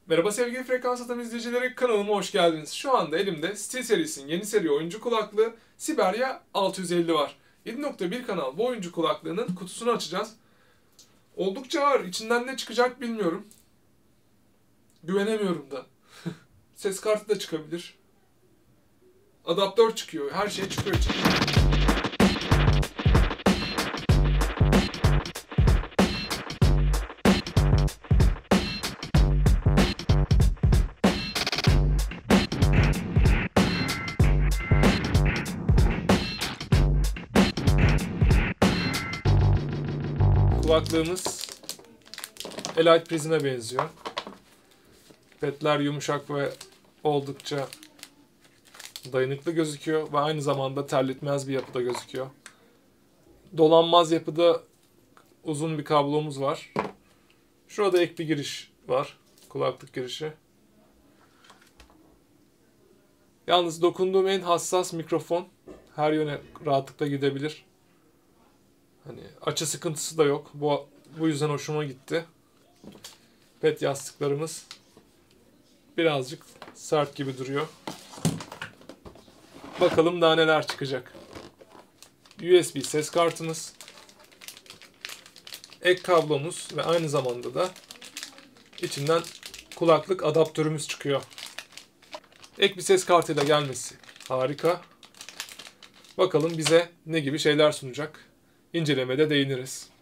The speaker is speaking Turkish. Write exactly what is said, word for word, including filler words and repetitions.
Merhaba sevgili Frekans Atam izleyicileri, kanalıma hoş geldiniz. Şu anda elimde SteelSeries'in yeni seri oyuncu kulaklığı Siberiya altı yüz elli var. yedi nokta bir kanal bu oyuncu kulaklığının kutusunu açacağız. Oldukça ağır, içinden ne çıkacak bilmiyorum. Güvenemiyorum da. Ses kartı da çıkabilir. Adaptör çıkıyor, her şey çıkıyor içinden. Kulaklığımız Elite Prism'e benziyor. Petler yumuşak ve oldukça dayanıklı gözüküyor ve aynı zamanda terletmez bir yapıda gözüküyor. Dolanmaz yapıda uzun bir kablomuz var. Şurada ek bir giriş var. Kulaklık girişi. Yalnız dokunduğum en hassas mikrofon. Her yöne rahatlıkla gidebilir. Hani açı sıkıntısı da yok. Bu, bu yüzden hoşuma gitti. Pet yastıklarımız birazcık sert gibi duruyor. Bakalım daha neler çıkacak. U S B ses kartımız, ek kablomuz ve aynı zamanda da içinden kulaklık adaptörümüz çıkıyor. Ek bir ses kartıyla gelmesi harika. Bakalım bize ne gibi şeyler sunacak. İncelemede değiniriz.